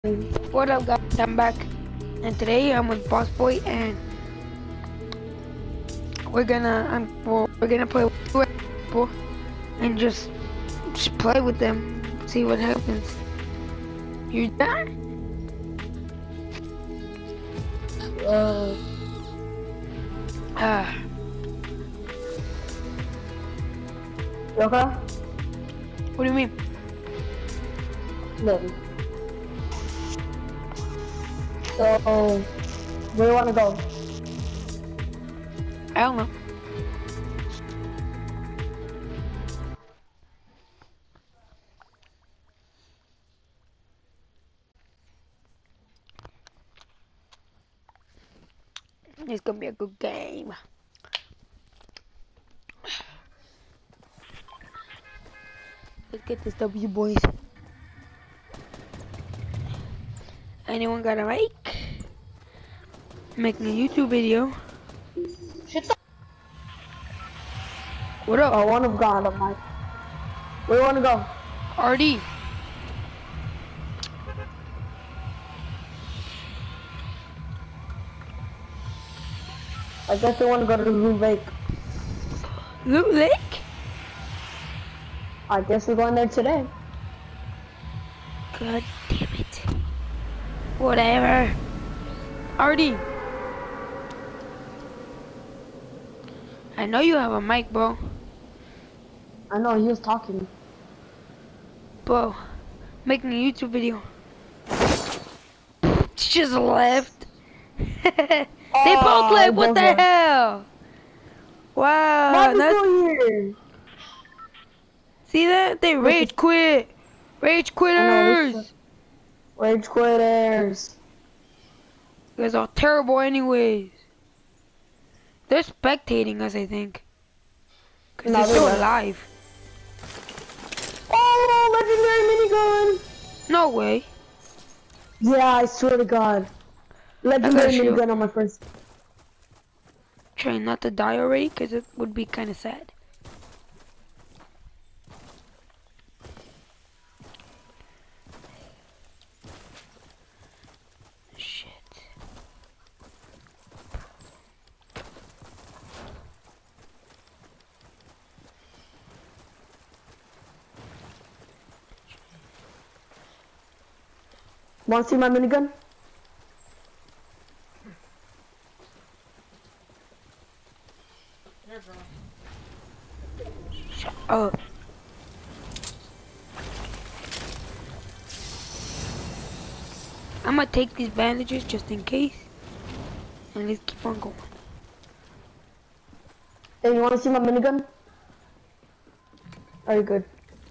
What up, guys? I'm back, and today I'm with Boss Boy, and we're gonna play with people and just play with them, see what happens. You done? You okay? What do you mean? Nothing. So, where do you want to go? I don't know. It's gonna be a good game. Let's get this W, boys. Anyone got a mic? Making a YouTube video. Shut the What up? Oh, one of God, I'm like, where do you want to go? RD. I guess they want to go to the Blue Lake. Loot Lake? I guess we're going there today. God damn it. Whatever. RD. I know you have a mic, bro. I know, he was talking. Bro, making a YouTube video. Just left. They both left. What the hell? Wow. Why here? See that? They rage quit. Rage quitters. Rage quitters. You guys are terrible anyways. They're spectating us, I think. Because they're still alive. Oh, legendary minigun! No way. Yeah, I swear to God. Legendary minigun on my first. Trying not to die already, because it would be kind of sad. Shit. Want to see my minigun? Shut up. I'm gonna take these bandages just in case. And let's keep on going. Hey, you want to see my minigun? Are you good?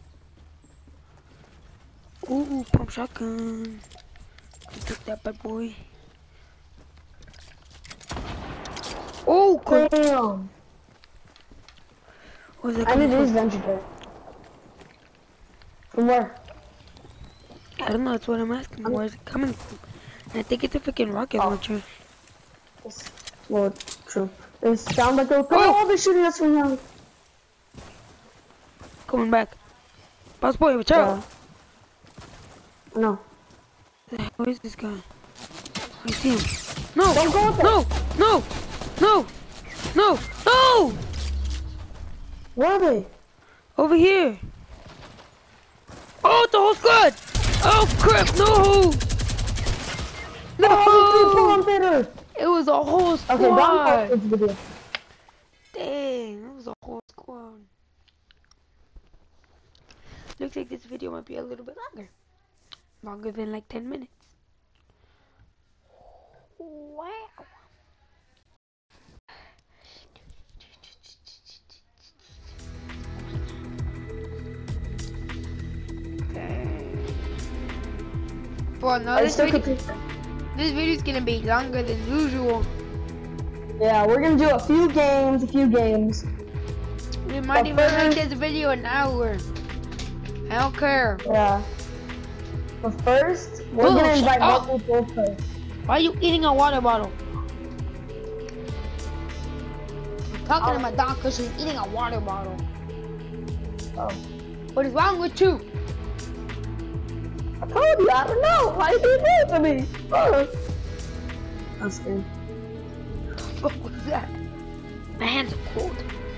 Ooh, pump shotgun. Take that bad boy. Oh, cool. Damn. I need this venture there. From where? I don't know, that's what I'm asking. Where's it coming from? I think it's a freaking rocket launcher. Well, true. It sounds like they're shooting us from now. Coming back. Boss boy, watch out. No. Who is this guy? I see him. No! Don't go with no! No! No! No! No! Where are they? Over here. Oh, it's the whole squad! Oh crap, no! No! It was a whole squad! Okay, dang, it was a whole squad. Looks like this video might be a little bit longer. Longer than like 10 minutes. Wow. Well, no, this video is gonna be longer than usual. Yeah, we're gonna do a few games. We might even make this video an hour. I don't care. Yeah. But first, we're gonna invite more people first. Why are you eating a water bottle? I'm talking to my dog because she's eating a water bottle. Oh. What is wrong with you? I told you, I don't know. Why you doing that to me? I'm scared. What was that? My hands are cold.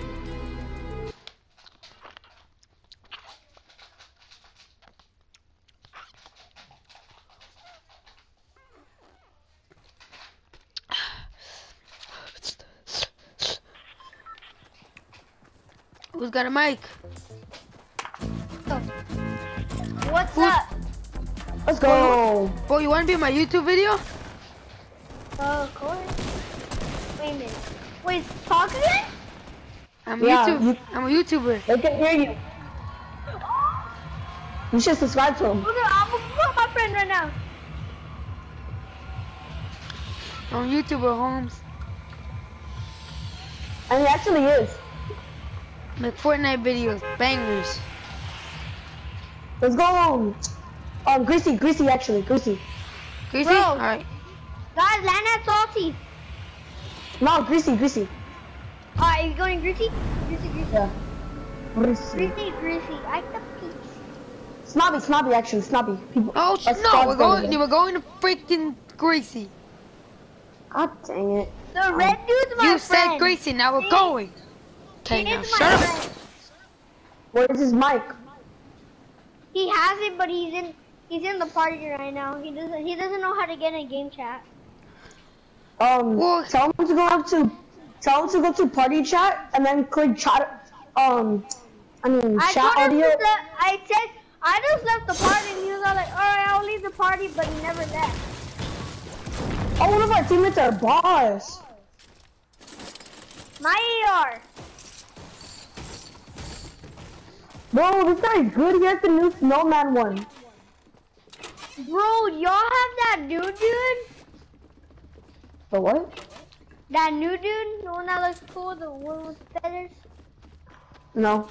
Who's got a mic? What's up? Let's go. Bro, you wanna be in my YouTube video? Of course. Wait a minute. Wait, talk again? I'm Yeah, I'm a YouTuber. They can hear you. You should subscribe to him. Okay, I'm gonna call my friend right now. I'm a YouTuber, Holmes. And he actually is. Make Fortnite videos, bangers. Let's go. Greasy actually, Greasy. Greasy? Bro. Alright. Guys, land at salty. No, Greasy. Alright, you going greasy? Greasy. Yeah. Greasy. Greasy. I like the peach. Snobby actually, Snobby. People. Oh, no, we're going to freaking Greasy. God dang it. The red dude's my You friend. said Greasy, now we're going. Okay, He now is shut my up. friend. Where's his mic? He has it, but he's in the party right now. He doesn't know how to get in game chat. Well, Tell him to go to party chat and then click chat. Chat audio. I just left the party and he was all like, alright, I'll leave the party, but he never left. Oh, one of our teammates are boss. My ER. Bro, this guy is good. He has the new Snowman one. Bro, y'all have that new dude? The what? That new dude? The one that looks cool? The one with feathers? No.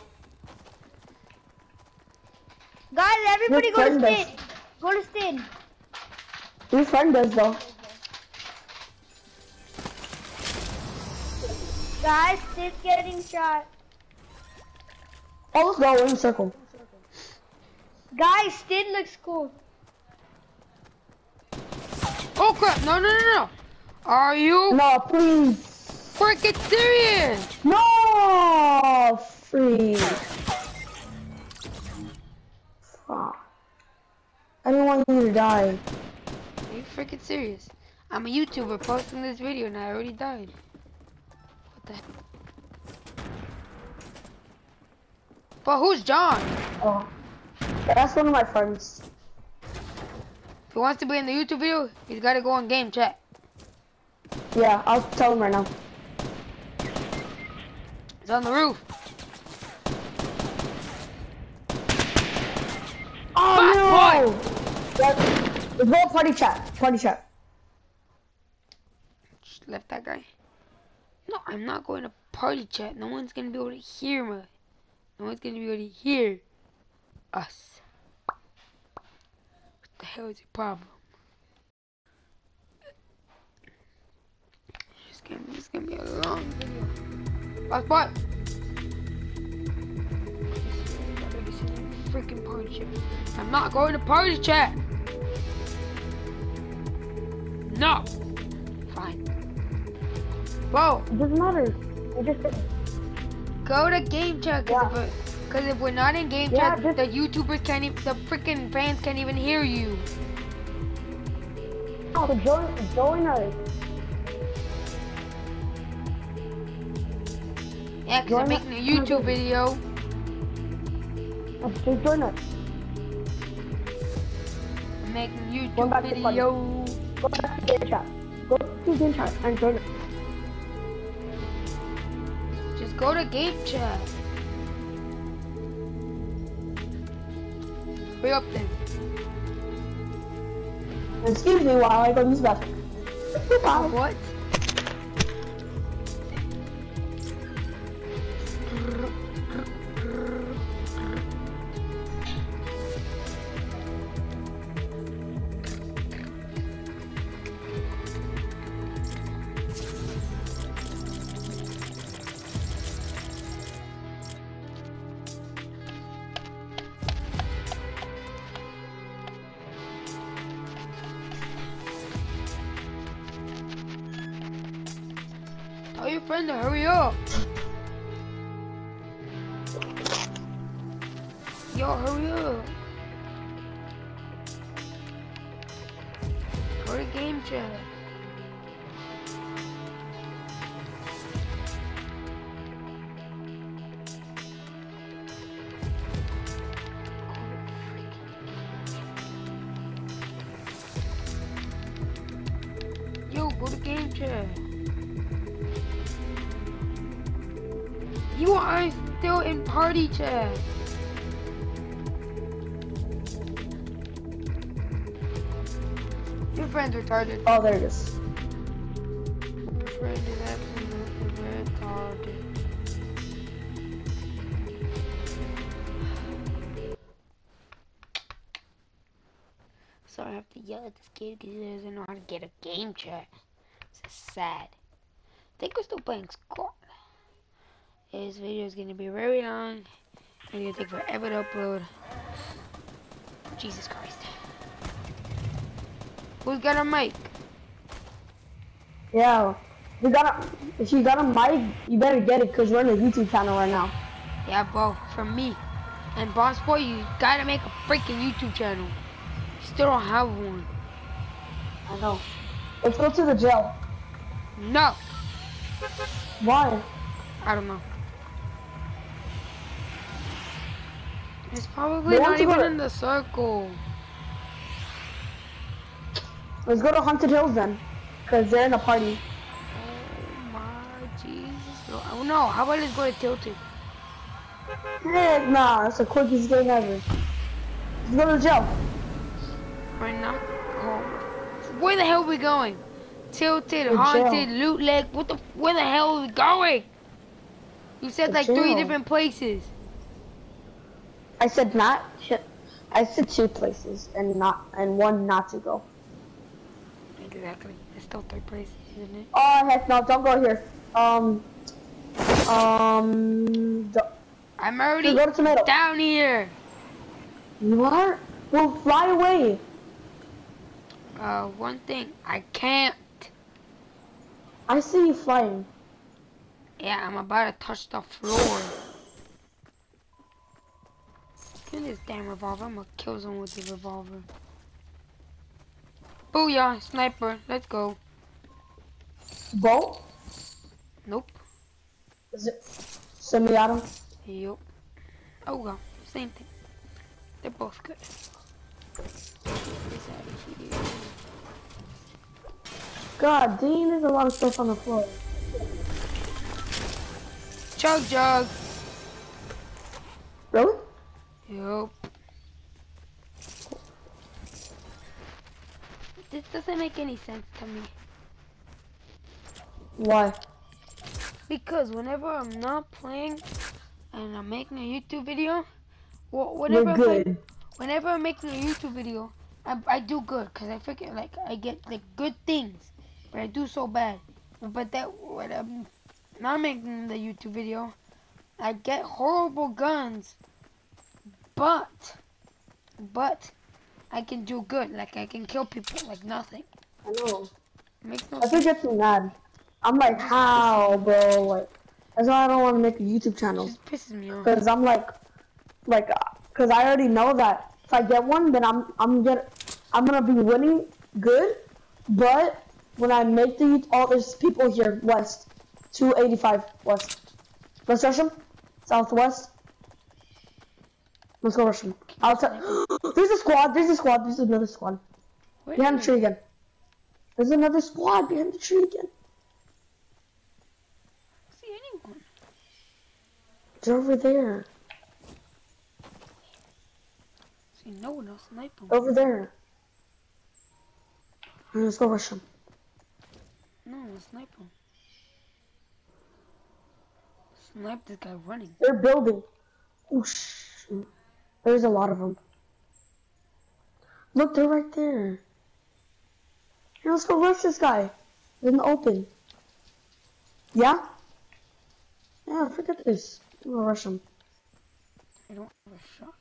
Guys, everybody Your go to friend does. Stid. Go to Stid. Your friend does though. Guys, Stid's getting shot. Oh, let's go in a circle. Guys, Stid looks cool. oh crap, no. Are you No, please. freaking serious? No, free. Fuck. I don't want you to die. Are you freaking serious? I'm a YouTuber posting this video and I already died. What the heck? But who's John? Oh, that's one of my friends. If he wants to be in the YouTube video, he's gotta go on game chat. Yeah, I'll tell him right now. He's on the roof. Oh no! Let's go party chat. Party chat. Just left that guy. No, I'm not going to party chat. No one's gonna be able to hear me. No one's gonna be able to hear us. What the hell is your problem? It's gonna be a long video. Last part. Freaking party chat. I'm not going to party chat. No. Fine. Whoa. It doesn't matter. I just Go to game chat, cause if we're not in game chat, just- the YouTubers can't even, the freaking fans can't even hear you. oh, join us. Yeah, cause Join I'm us. making a YouTube video. Just join us. I'm making a Going back YouTube to video. Go back to game chat. Go to game chat and join us. Just go to game chat. Hurry up then. Excuse me while I go use the bathroom. What? your friend to hurry up. Yo, hurry up. Go to game chat. Yo, go to game chat. You are still in party chat. Your friend's retarded. Oh, there it is. Your friend is absolutely retarded. So I have to yell at this kid because he doesn't know how to get a game chat. It's sad. I think we're still playing Squad. This video is going to be very long. It's going to take forever to upload. Jesus Christ. Who's got a mic? Yeah. If you got a mic, you better get it because we're on a YouTube channel right now. Yeah, bro, from me. And Boss Boy, you gotta make a freaking YouTube channel. You still don't have one. I know. Let's go to the jail. No, Why? I don't know. It's probably They want not to go even to- in the circle. Let's go to Haunted Hills then. Because they're in a party. Oh my Jesus. Oh no, how about let's go to Tilted? Heck nah, that's the quickest game ever. Let's go to the jail. Right now? Oh. Where the hell are we going? Tilted, The Haunted, jail. Loot Lake. Where the hell are we going? You said The like 3 jail. different places. I said not. I said 2 places and one not to go. Exactly. It's still 3 places, isn't it? Oh heck no! Don't go here. I'm already Go to Tomato. down here. You are? Well, fly away. One thing, I can't. I see you flying. Yeah, I'm about to touch the floor. Give me this damn revolver. I'm gonna kill someone with the revolver. Booyah, sniper. Let's go. Bolt? Nope. Is it semi-auto? Yup. Oh well, same thing. They're both good. God dang, there's a lot of stuff on the floor. Chug jug. Really? Yup. This doesn't make any sense to me. Why? Because whenever I'm not playing and I'm making a YouTube video, well, You're whenever good. whenever I'm making a YouTube video, I do good because I freaking like I get like good things, but I do so bad. But that when I'm not making the YouTube video, I get horrible guns, but I can do good. Like I can kill people like nothing. I know. It makes no I think sense. gets me mad. I'm like, how, bro? Like, that's why I don't want to make a YouTube It channel. just pisses me off. Cause I'm cause I already know that if I get one, then I'm gonna be winning good. But when I make there's people here west, 285 west. Let's rush them. Southwest. Let's go rush them. Outside. There's a squad. There's a squad. There's another squad. Where Behind the is tree it? again. There's another squad behind the tree again. See anyone? They're over there. See no one else sniper. Over there. Let's go rush them. No, sniper. Snipe this guy running. They're building. Oh shoot. There's a lot of them. Look, they're right there. Here, let's go rush this guy. In the open. Yeah? Yeah, forget this. I'm gonna rush him. I don't have a shot.